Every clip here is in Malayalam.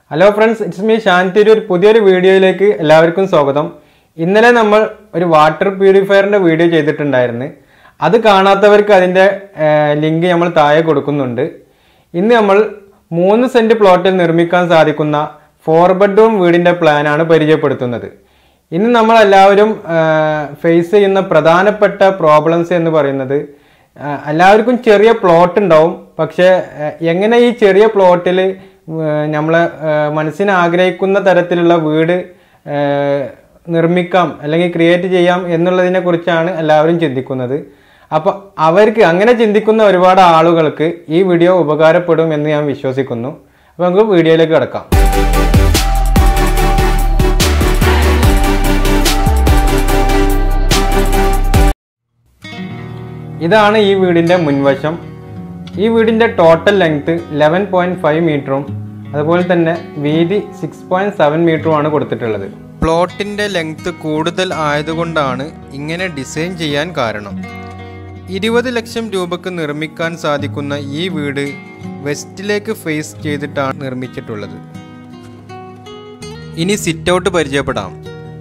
Hello friends, it's me Shanthiroor. പുതിയൊരു വീഡിയോയിലേക്ക് എല്ലാവർക്കും സ്വാഗതം. ഇന്നലെ നമ്മൾ ഒരു വാട്ടർ പ്യൂരിഫയറിൻ്റെ വീഡിയോ ചെയ്തിട്ടുണ്ടായിരുന്നു. അത് കാണാത്തവർക്ക് അതിൻ്റെ ലിങ്ക് നമ്മൾ താഴെ കൊടുക്കുന്നുണ്ട്. ഇന്ന് നമ്മൾ 3 സെൻറ്റ് പ്ലോട്ടിൽ നിർമ്മിക്കാൻ സാധിക്കുന്ന 4 ബെഡ്റൂം വീടിൻ്റെ പ്ലാനാണ് പരിചയപ്പെടുത്തുന്നത്. ഇന്ന് നമ്മളെല്ലാവരും ഫേസ് ചെയ്യുന്ന പ്രധാനപ്പെട്ട പ്രോബ്ലംസ് എന്ന് പറയുന്നത്, എല്ലാവർക്കും ചെറിയ പ്ലോട്ട് ഉണ്ടാവും. പക്ഷേ എങ്ങനെ ഈ ചെറിയ പ്ലോട്ടിൽ നമ്മളെ മനസ്സിന് ആഗ്രഹിക്കുന്ന തരത്തിലുള്ള വീട് നിർമ്മിക്കാം അല്ലെങ്കിൽ ക്രിയേറ്റ് ചെയ്യാം എന്നുള്ളതിനെ കുറിച്ചാണ് എല്ലാവരും ചിന്തിക്കുന്നത്. അപ്പോൾ അവർക്ക് അങ്ങനെ ചിന്തിക്കുന്ന ഒരുപാട് ആളുകൾക്ക് ഈ വീഡിയോ ഉപകാരപ്പെടും എന്ന് ഞാൻ വിശ്വസിക്കുന്നു. അപ്പോൾ നമുക്ക് വീഡിയോയിലേക്ക് കിടക്കാം. ഇതാണ് ഈ വീടിൻ്റെ മുൻവശം. ഈ വീടിൻ്റെ ടോട്ടൽ ലെങ്ത് 11.5 മീറ്ററും അതുപോലെ തന്നെ വീതി 6.7 മീറ്ററുമാണ് കൊടുത്തിട്ടുള്ളത്. പ്ലോട്ടിൻ്റെ ലെങ്ത് കൂടുതൽ ആയതുകൊണ്ടാണ് ഇങ്ങനെ ഡിസൈൻ ചെയ്യാൻ കാരണം. 20 ലക്ഷം രൂപക്ക് നിർമ്മിക്കാൻ സാധിക്കുന്ന ഈ വീട് വെസ്റ്റിലേക്ക് ഫേസ് ചെയ്തിട്ടാണ് നിർമ്മിച്ചിട്ടുള്ളത്. ഇനി സിറ്റ് ഔട്ട് പരിചയപ്പെടാം.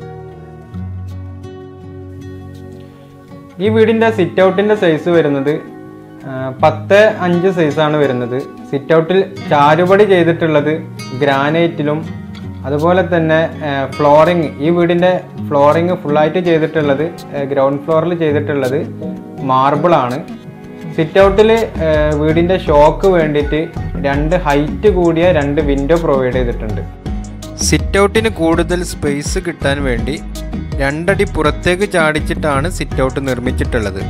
ഈ വീടിൻ്റെ സിറ്റ് ഔട്ടിൻ്റെ സൈസ് വരുന്നത് 10.5 സൈസാണ് വരുന്നത്. സിറ്റ് ഔട്ടിൽ ചാരുപടി ചെയ്തിട്ടുള്ളത് ഗ്രാനൈറ്റിലും അതുപോലെ തന്നെ ഫ്ലോറിങ്, ഈ വീടിൻ്റെ ഫ്ലോറിങ് ഫുള്ളായിട്ട് ചെയ്തിട്ടുള്ളത് ഗ്രൗണ്ട് ഫ്ലോറിൽ ചെയ്തിട്ടുള്ളത് മാർബിളാണ്. സിറ്റ് ഔട്ടിൽ വീടിൻ്റെ ഷോക്ക് വേണ്ടിയിട്ട് 2 ഹൈറ്റ് കൂടിയ 2 വിൻഡോ പ്രൊവൈഡ് ചെയ്തിട്ടുണ്ട്. സിറ്റ് ഔട്ടിന് കൂടുതൽ സ്പേസ് കിട്ടാൻ വേണ്ടി 2 അടി പുറത്തേക്ക് ചാടിച്ചിട്ടാണ് സിറ്റ് ഔട്ട് നിർമ്മിച്ചിട്ടുള്ളത്.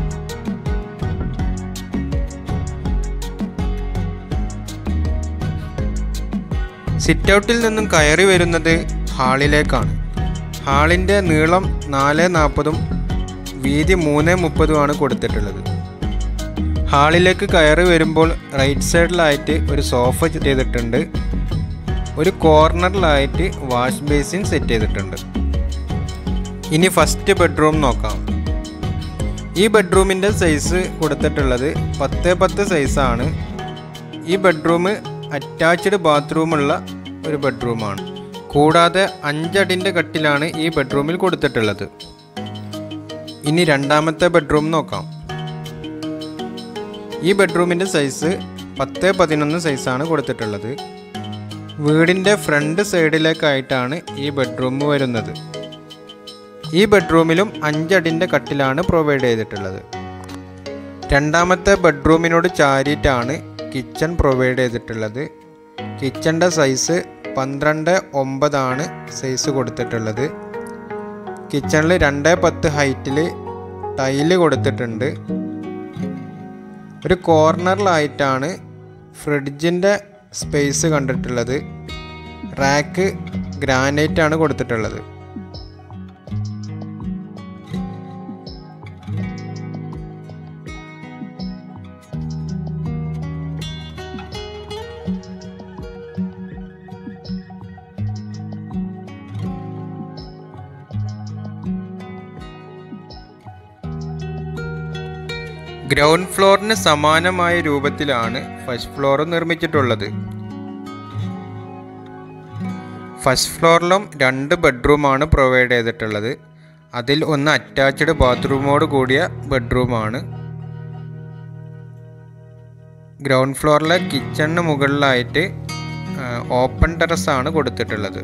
സിറ്റ് ഔട്ടിൽ നിന്നും കയറി വരുന്നത് ഹാളിലേക്കാണ്. ഹാളിൻ്റെ നീളം 4.40 വീതി 3.30 കൊടുത്തിട്ടുള്ളത്. ഹാളിലേക്ക് കയറി വരുമ്പോൾ റൈറ്റ് സൈഡിലായിട്ട് ഒരു സോഫ ചെയ്തിട്ടുണ്ട്. ഒരു കോർണറിലായിട്ട് വാഷ് ബേസിൻ സെറ്റ് ചെയ്തിട്ടുണ്ട്. ഇനി ഫസ്റ്റ് ബെഡ്റൂം നോക്കാം. ഈ ബെഡ്റൂമിൻ്റെ സൈസ് കൊടുത്തിട്ടുള്ളത് 10x10 സൈസാണ്. ഈ ബെഡ്റൂം അറ്റാച്ച്ഡ് ബാത്റൂമുള്ള ഒരു ബെഡ്റൂമാണ്. കൂടാതെ 5 അടിൻ്റെ കട്ടിലാണ് ഈ ബെഡ്റൂമിൽ കൊടുത്തിട്ടുള്ളത്. ഇനി രണ്ടാമത്തെ ബെഡ്റൂം നോക്കാം. ഈ ബെഡ്റൂമിൻ്റെ സൈസ് 10x11 സൈസാണ് കൊടുത്തിട്ടുള്ളത്. വീടിൻ്റെ ഫ്രണ്ട് സൈഡിലേക്കായിട്ടാണ് ഈ ബെഡ്റൂം വരുന്നത്. ഈ ബെഡ്റൂമിലും 5 അടിൻ്റെ കട്ടിലാണ് പ്രൊവൈഡ് ചെയ്തിട്ടുള്ളത്. രണ്ടാമത്തെ ബെഡ്റൂമിനോട് ചാരിയിട്ടാണ് കിച്ചൺ പ്രൊവൈഡ് ചെയ്തിട്ടുള്ളത്. കിച്ചൻ്റെ സൈസ് 12.9 സൈസ് കൊടുത്തിട്ടുള്ളത്. കിച്ചണിൽ 2.10 ഹൈറ്റിൽ ടൈല് കൊടുത്തിട്ടുണ്ട്. ഒരു കോർണറിലായിട്ടാണ് ഫ്രിഡ്ജിൻ്റെ സ്പേസ് കണ്ടിട്ടുള്ളത്. റാക്ക് ഗ്രാനൈറ്റാണ് കൊടുത്തിട്ടുള്ളത്. ഗ്രൗണ്ട് ഫ്ലോറിന് സമാനമായ രൂപത്തിലാണ് ഫസ്റ്റ് ഫ്ലോർ നിർമ്മിച്ചിട്ടുള്ളത്. ഫസ്റ്റ് ഫ്ലോറിലും 2 ബെഡ്റൂമാണ് പ്രൊവൈഡ് ചെയ്തിട്ടുള്ളത്. അതിൽ ഒന്ന് അറ്റാച്ച്ഡ് ബാത്റൂമോട് കൂടിയ ബെഡ്റൂമാണ്. ഗ്രൗണ്ട് ഫ്ലോറിലെ കിച്ചണിന് മുകളിലായിട്ട് ഓപ്പൺ ടെറസാണ് കൊടുത്തിട്ടുള്ളത്.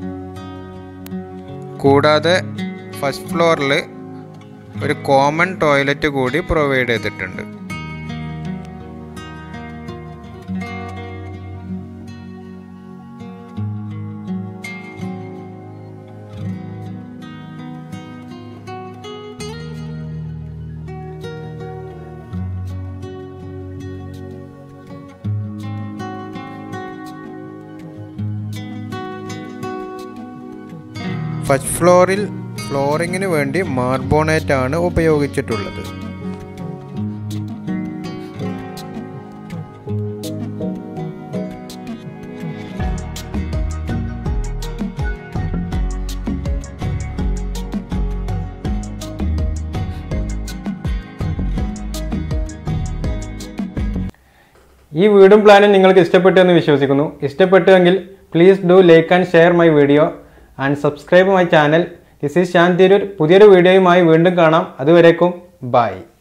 കൂടാതെ ഫസ്റ്റ് ഫ്ലോറിൽ ഒരു കോമൺ ടോയ്ലറ്റ് കൂടി പ്രൊവൈഡ് ചെയ്തിട്ടുണ്ട്. ഫസ്റ്റ് ഫ്ലോറിൽ ഫ്ലോറിങ്ങിന് വേണ്ടി മാർബോണേറ്റ് ആണ് ഉപയോഗിച്ചിട്ടുള്ളത്. ഈ വീടും പ്ലാനും നിങ്ങൾക്ക് ഇഷ്ടപ്പെട്ടു എന്ന് വിശ്വസിക്കുന്നു. ഇഷ്ടപ്പെട്ടുവെങ്കിൽ please do like and share my video and subscribe my channel. This is Shan Tirur. പുതിയൊരു വീഡിയോയുമായി വീണ്ടും കാണാം. അതുവരേക്കും ബൈ.